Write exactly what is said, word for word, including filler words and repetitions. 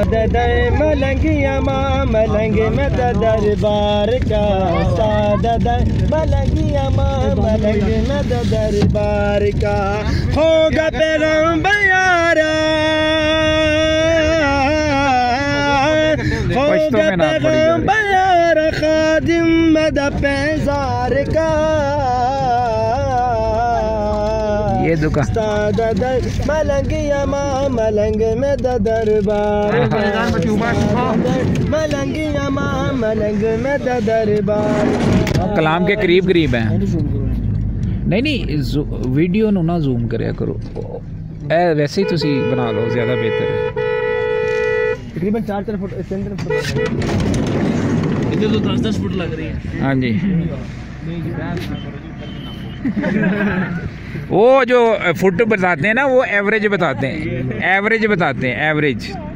استاد دے ملنگیاں ماں ملنگ میں دربار کا استاد دے ملنگیاں ماں ملنگ میں دربار کا ہوگا پیغمبر یارا ہوگا پیغمبر یارا خادم مد پیزار کا یہ دکان استاد دے ملنگیاں ماں ملنگ میں دربار ملنگیاں ماں ملنگ میں دربار کلام کے قریب قریب ہیں نہیں نہیں ویڈیو نو نہ زوم کریا کرو اے ویسے ہی تسی بنا لو زیادہ بہتر ہے تقریباً چار چار فٹ تین تین فٹ ادھر تو دس دس فٹ لگ رہی ہے ہاں جی وہ جو فٹ بتاتے ہیں نا وہ ایوریج بتاتے ہیں ایوریج بتاتے ہیں ایوریج